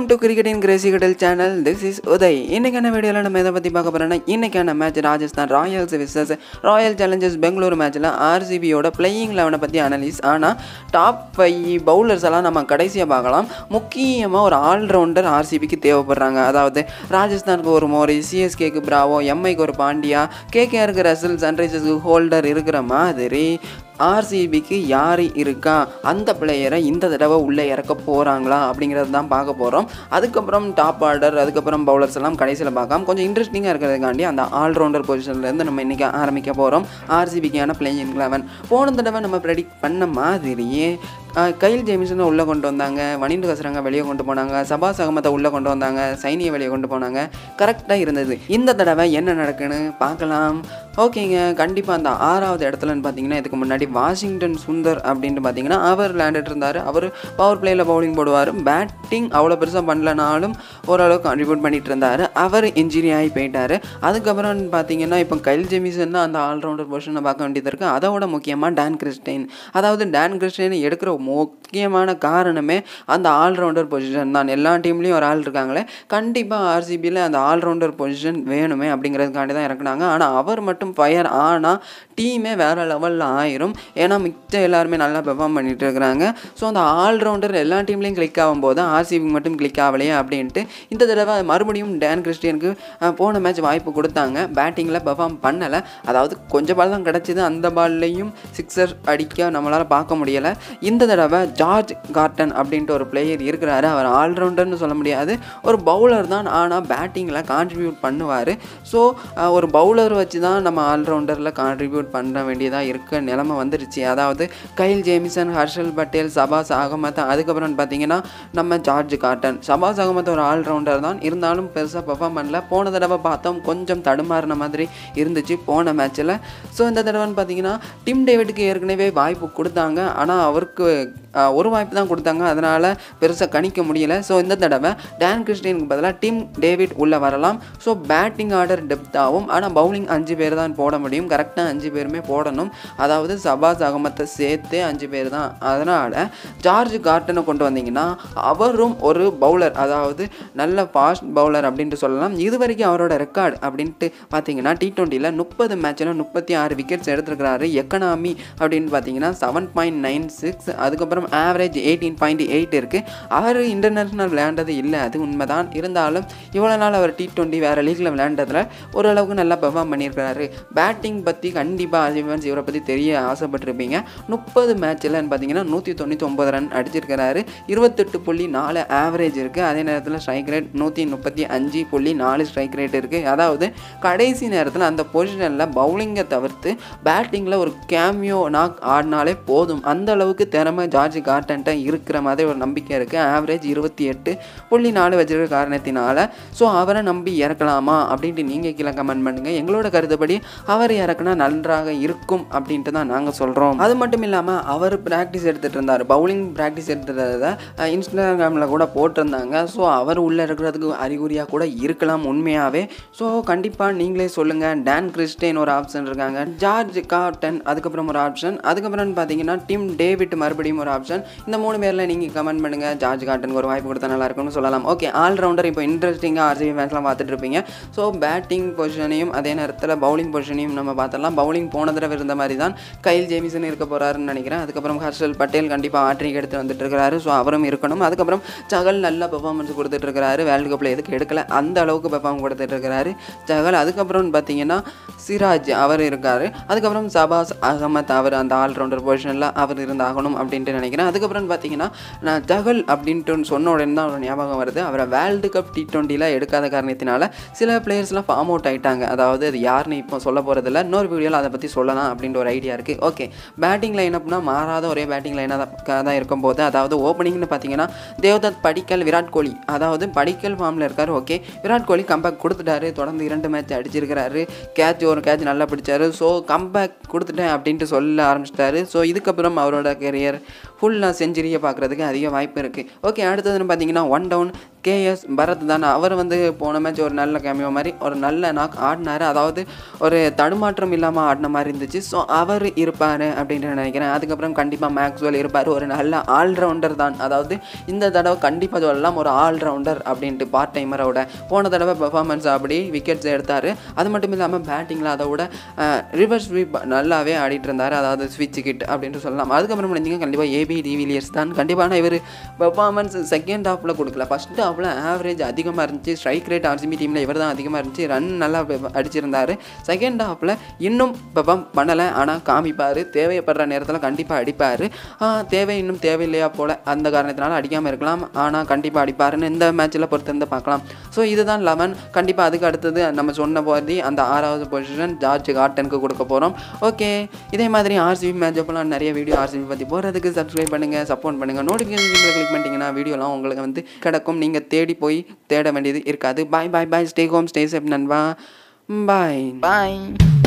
to Cricket in Crazy Cuddle channel. This is Uday. இன்னைக்கான வீடியோல நம்ம எதை பத்தி பார்க்க போறோம்னா இன்னைக்கான match Rajasthan Royals vs Royal Challengers Bangalore மேட்ச்ல RCB யோட பிளேயிங் 11 பத்தி அனலைஸ். ஆனா டாப் 5 பவுலர்ஸ் எல்லாம் நம்ம கடைசியா பார்க்கலாம். முக்கியமா ஒரு ஆல் ரவுண்டர் RCBக்கு தேவைப்படுறாங்க. அதாவது ராஜஸ்தானுக்கு ஒரு மோரி, CSKக்கு பிராவோ, MIக்கு ஒரு பாண்டியா, KKRக்கு ரசல், சன்ரைசர்ஸ்க்கு ஹோல்டர் இருக்கிற மாதிரி RCBக்கு யார் இருக்கா, அந்த பிளேயரை இந்த தடவை உள்ளே இறக்க போகிறாங்களா அப்படிங்கிறது தான் பார்க்க போகிறோம். அதுக்கப்புறம் டாப் ஆர்டர், அதுக்கப்புறம் பவுலர்ஸ் எல்லாம் கடைசியில் பார்க்கலாம். கொஞ்சம் இன்ட்ரெஸ்டிங்காக இருக்கிறதுக்காண்டி அந்த ஆல்ரவுண்டர் பொசிஷன்லேருந்து நம்ம இன்றைக்கி ஆரம்பிக்க போகிறோம். RCBக்கான பிளேயிங் 11 போன தடவை நம்ம ப்ரெடிக்ட் பண்ண மாதிரியே கைல் ஜேமிசனை உள்ளே கொண்டு வந்தாங்க, வனிந்து கசரங்க வெளியே கொண்டு போனாங்க, சபாஸ் அகமத்தை உள்ளே கொண்டு வந்தாங்க, சைனியை வெளியே கொண்டு போனாங்க. கரெக்டாக இருந்தது. இந்த தடவை என்ன நடக்குன்னு பார்க்கலாம். ஓகேங்க, கண்டிப்பாக அந்த 6வது இடத்துலன்னு பார்த்தீங்கன்னா இதுக்கு முன்னாடி வாஷிங்டன் சுந்தர் அப்படின்ட்டு பார்த்தீங்கன்னா அவர் விளையாண்டுட்டு இருந்தார். அவர் பவர் பிளேயில் பவுலிங் போடுவார். பேட்டிங் அவ்வளோ பெருசாக பண்ணலனாலும் ஓரளவுக்கு கான்ட்ரிபியூட் பண்ணிட்டு இருந்தார். அவர் இன்ஜுரி ஆகி போயிட்டார். அதுக்கப்புறம் பார்த்தீங்கன்னா இப்போ கைல் ஜேமிசன் தான் அந்த ஆல்ரவுண்டர் பொசிஷனை பார்க்க வேண்டியது இருக்குது. அதோட முக்கியமாக டான் கிறிஸ்டைன். அதாவது டான் கிறிஸ்டைனை எடுக்கிற முக்கியமான காரணமே அந்த ஆல்ரவுண்டர் பொசிஷன் தான். எல்லா டீம்லேயும் ஒரு ஆள் இருக்காங்களே, கண்டிப்பாக RCBயில் அந்த ஆல்ரவுண்டர் பொசிஷன் வேணுமே அப்படிங்கிறதுக்காண்டி தான் இறக்குனாங்க. ஆனால் அவர் மட்டும் ஃபயர் ஆனால் டீமே வேறு லெவலில் ஆயிரும். ஏன்னா மிச்சம் எல்லாருமே நல்லா பெர்ஃபார்ம் பண்ணிட்டு இருக்கிறாங்க. ஸோ அந்த ஆல்ரவுண்டர் எல்லா டீம்லேயும் கிளிக் ஆகும்போது RCB மட்டும் கிளிக் ஆகலையே அப்படின்ட்டு இந்த தடவை மறுபடியும் டான் கிறிஸ்டியனுக்கு போன மேட்ச் வாய்ப்பு கொடுத்தாங்க. பேட்டிங்கில் பெர்ஃபார்ம் பண்ணலை. அதாவது கொஞ்சம் பால் தான் கிடச்சிது. அந்த பால்லையும் சிக்ஸர் அடிக்க நம்மளால் பார்க்க முடியலை. இந்த தடவை ஜார்ஜ் கார்டன் அப்படின்ட்டு ஒரு பிளேயர் இருக்கிறாரு. அவர் ஆல்ரவுண்டர்னு சொல்ல முடியாது, ஒரு பவுலர் தான். ஆனால் பேட்டிங்கில் கான்ட்ரிபியூட் பண்ணுவார். ஸோ ஒரு பவுலர் வச்சு தான் நம்ம ஆல்ரவுண்டரில் கான்ட்ரிபியூட் பண்ண வேண்டியதாக இருக்க நிலைமை வந்துருச்சு. அதாவது கைல் ஜேமிசன், ஹர்ஷல் பட்டேல், சபாஸ் அகமத், அதுக்கப்புறம் பார்த்தீங்கன்னா நம்ம ஜார்ஜ் கார்டன். சபாஸ் அகமத் ஒரு ஆல்ரவுண்டர் தான், இருந்தாலும் பெருசாக பெர்ஃபார்ம் பண்ணல. போன தடவை பார்த்தோம் கொஞ்சம் தடுமாறின மாதிரி இருந்துச்சு போன மேட்ச்சில். ஸோ இந்த தடவைன்னு பார்த்தீங்கன்னா டிம் டேவிட்டுக்கு ஏற்கனவே வாய்ப்பு கொடுத்தாங்க. ஆனால் அவருக்கு ஒரு வாய்ப்பு தான் கொடுத்தாங்க, அதனால் பெருசாக கணிக்க முடியல. ஸோ இந்த தடவை டான் கிறிஸ்டியனுக்கு பதிலாக டிம் டேவிட் உள்ளே வரலாம். ஸோ பேட்டிங் ஆர்டர் டெப்த்தாகும். ஆனால் பவுலிங் 5 பேர் தான் போட முடியும். கரெக்டாக 5 பேருமே போடணும். அதாவது சபாஸ் அகமத்தை சேர்த்து 5 பேர் தான். அதனால் ஜார்ஜ் கார்டனை கொண்டு வந்தீங்கன்னா அவரும் ஒரு பவுலர், அதாவது நல்ல ஃபாஸ்ட் பவுலர் அப்படின்ட்டு சொல்லலாம். இது வரைக்கும் அவரோட ரெக்கார்டு அப்படின்ட்டு பார்த்தீங்கன்னா T20யில் 30 மேட்சில் 36 விக்கெட்ஸ் எடுத்துருக்கிறாரு. எக்கனாமி அப்படின்னு பார்த்தீங்கன்னா 7.96, அதுக்கப்புறம் ஆவரேஜ் 18.8 இருக்குது. அவர் இன்டர்நேஷ்னல் விளையாண்டது இல்லை, அது உண்மைதான். இருந்தாலும் இவ்வளோ நாள் அவர் T20 வேறு லீக்கில் விளையாண்டதில் ஓரளவுக்கு நல்லா பெர்ஃபார்ம் பண்ணியிருக்கிறாரு. பேட்டிங் பற்றி கண்டிப்பாக ஆசிஃபன்ஸ் இவரை பற்றி தெரிய ஆசைப்பட்டிருப்பீங்க. 30 மேட்சில் பார்த்தீங்கன்னா 199 ரன் அடிச்சிருக்கிறாரு. 28.4 ஆவரேஜ் இருக்குது. அதே நேரத்தில் ஸ்ட்ரைக் ரேட் 135.4 ஸ்ட்ரைக் ரேட் இருக்குது. அதாவது கடைசி நேரத்தில் அந்த பொசிஷனில் பவுலிங்கை தவிர்த்து பேட்டிங்கில் ஒரு கேமியோ நாக் ஆடினாலே போதும். அந்த அளவுக்கு திறமை ஜார்ஜ் கார்டன்ட்ட இருக்கிற மாதிரி ஒரு நம்பிக்கை இருக்குது. ஆவரேஜ் 28.4 வச்சிருக்க காரணத்தினால ஸோ அவரை நம்பி இறக்கலாமா அப்படின்ட்டு நீங்கள் கீழே கமெண்ட் பண்ணுங்கள். எங்களோட கருத்துப்படி அவர் இறக்குனா நன்றாக இருக்கும் அப்படின்ட்டு தான் நாங்கள் சொல்கிறோம். அது மட்டும் இல்லாமல் அவர் ப்ராக்டிஸ் எடுத்துகிட்டு இருந்தார், பவுலிங் ப்ராக்டிஸ் எடுத்துகிறத இன்ஸ்டாகிராமில் கூட போட்டிருந்தாங்க. ஸோ அவர் உள்ளே இருக்கிறதுக்கு அறிகுறியாக கூட இருக்கலாம் உண்மையாகவே. ஸோ கண்டிப்பாக நீங்களே சொல்லுங்கள். டான் கிறிஸ்டைன் ஒரு ஆப்ஷன் இருக்காங்க, ஜார்ஜ் கார்டன் அதுக்கப்புறம் ஒரு ஆப்ஷன், அதுக்கப்புறம் பார்த்தீங்கன்னா டிம் டேவிட் மறுபடியும் ஒரு ஆப்ஷன். இந்த 3 பேரில் நீங்கள் கமெண்ட் பண்ணுங்கள். ஜார்ஜ் கார்டனுக்கு ஒரு வாய்ப்பு கொடுத்தா நல்லா இருக்கும்னு சொல்லலாம். ஓகே, ஆல்ரவுண்டர் இப்போ இன்ட்ரெஸ்டிங்காக RCB மேட்ச்லாம் பார்த்துட்டு இருப்பீங்க. ஸோ பேட்டிங் பொசிஷனையும் அதே நேரத்தில் பவுலிங் பொசிஷனையும் நம்ம பார்த்துடலாம். பவுலிங் போன தடவை இருந்த மாதிரி தான் கைல் ஜேமிசன் இருக்க போகிறாருன்னு நினைக்கிறேன். அதுக்கப்புறம் ஹர்ஷல் பட்டேல் கண்டிப்பாக ஆட்ரிக் எடுத்து வந்துட்டு இருக்கிறாரு. ஸோ அவரும் இருக்கணும். அதுக்கப்புறம் சகல் நல்ல பெர்ஃபார்மன்ஸ் கொடுத்துட்டு இருக்கிறாரு. வேர்ல்டு கப்பில் எதுக்கு எடுக்கல, அந்த அளவுக்கு பெர்ஃபார்ம் கொடுத்துட்டு இருக்கிறாரு சகல். அதுக்கப்புறம் பார்த்தீங்கன்னா சிராஜ் அவர் இருக்கார். அதுக்கப்புறம் சபாஸ் அகமத் அவர் அந்த ஆல்ரவுண்டர் பொசிஷனில் அவர் இருந்தாகணும் அப்படின்ட்டு நினைக்கிறேன். அதுக்கப்புறம் பார்த்தீங்கன்னா நான் ஜகல் அப்படின்ட்டு சொன்ன உடனே தான் ஒரு ஞாபகம் வருது. அவரை வேர்ல்டு கப் T20யில் எடுக்காத காரணத்தினால சில பிளேயர்ஸ்லாம் ஃபார்ம் அவுட் ஆகிட்டாங்க. அதாவது அது யாருன்னு இப்போ சொல்ல போகிறதில்ல, இன்னொரு வீடியோவில் அதை பற்றி சொல்லலாம் அப்படின்ற ஒரு ஐடியா இருக்குது. ஓகே, பேட்டிங் லைனப்னா மாறாத ஒரே பேட்டிங் லைனாக தான் இருக்கும்போது, அதாவது ஓப்பனிங்னு பார்த்தீங்கன்னா தேவ்தத், படிக்கல், விராட் கோலி. அதாவது படிக்கல் ஃபார்மில் இருக்கார். ஓகே, விராட் கோலி கம்பேக் கொடுத்துட்டாரு. தொடர்ந்து 2 மேட்ச் அடிச்சிருக்கிறாரு. ஒரு கேட்ச் நல்லா பிடிச்சாரு. ஸோ கம்பேக் கொடுத்துட்டேன் அப்படின்ட்டு சொல்ல ஆரம்பிச்சிட்டாரு. ஸோ இதுக்கப்புறம் அவரோட கெரியர் ஃபுல்லாக செஞ்சுரியை பார்க்குறதுக்கு அதிக வாய்ப்பு இருக்குது. ஓகே, அடுத்ததுன்னு பார்த்தீங்கன்னா 1 டவுன் KS பரத் தானே. அவர் போன மேட்ச் ஒரு நல்ல கேமியோ மாதிரி ஒரு நல்ல நாக் ஆடினார். அதாவது ஒரு தடுமாற்றம் இல்லாமல் ஆடின மாதிரி இருந்துச்சு. ஸோ அவர் இருப்பார் அப்படின்ட்டு நினைக்கிறேன். அதுக்கப்புறம் கண்டிப்பாக மேக்ஸ்வெல் இருப்பார். ஒரு நல்ல ஆல்ரவுண்டர் தான். அதாவது இந்த தடவை கண்டிப்பாக சொல்லலாம் ஒரு ஆல்ரவுண்டர் அப்படின்ட்டு பார்ட் டைமரோட. போன தடவை பெர்ஃபார்மன்ஸ் அப்படி விக்கெட்ஸ் எடுத்தார். அது மட்டும் இல்லாமல் பேட்டிங்கில் அதோட ரிவர்ஸ் ஸ்வீப் நல்லாவே ஆடிட்டு இருந்தார். அதாவது ஸ்விட்ச் கிட் அப்படின்ட்டு சொல்லலாம். அதுக்கப்புறம் நினைச்சிங்க கண்டிப்பாக ஏபி டிவிலியர்ஸ் தான். கண்டிப்பான இவர் பெர்ஃபார்மன்ஸ் செகண்ட் ஹாஃபில் கொடுக்கல. ஃபஸ்ட் ஹாஃபில் ஆவரேஜ் அதிகமாக இருந்துச்சு. ஸ்ட்ரைக் ரேட் ஆர்சிபி டீமில் இவர் தான் அதிகமாக இருந்துச்சு. ரன் நல்லா அடிச்சிருந்தார். செகண்ட் ஹாஃபில் இன்னும் பெர்ஃபார்ம் பண்ணலை. ஆனால் காமிப்பார். தேவைப்படுற நேரத்தில் கண்டிப்பாக அடிப்பார். தேவை இன்னும் தேவையில்லையா போல் அந்த காரணத்தினால அடிக்காமல் இருக்கலாம். ஆனால் கண்டிப்பாக அடிப்பாருன்னு இந்த மேட்ச்சில் பொறுத்திருந்து பார்க்கலாம். ஸோ இதுதான் 11. கண்டிப்பாக அதுக்கு அடுத்தது நம்ம சொன்ன போது அந்த 6வது பொசிஷன் ஜார்ஜ் கார்டனுக்கு கொடுக்க போகிறோம். ஓகே, இதே மாதிரி ஆர்சிபி மேட்ச் அப்போலாம் நிறைய வீடியோ ஆர்சிபி பற்றி போகிறதுக்கு சப்ஸ்கிரைப் பண்ணுங்கள், சப்போர்ட் பண்ணுங்கள். நோட்டிஃபிகேஷன் கிளிக் பண்ணிட்டீங்கன்னா வீடியோலாம் உங்களுக்கு கிடக்கும். நீங்கள் தேடி போய் தேட வேண்டியது இருக்காது. Bye bye bye. Stay home, stay safe நண்பா. பாய் பாய்.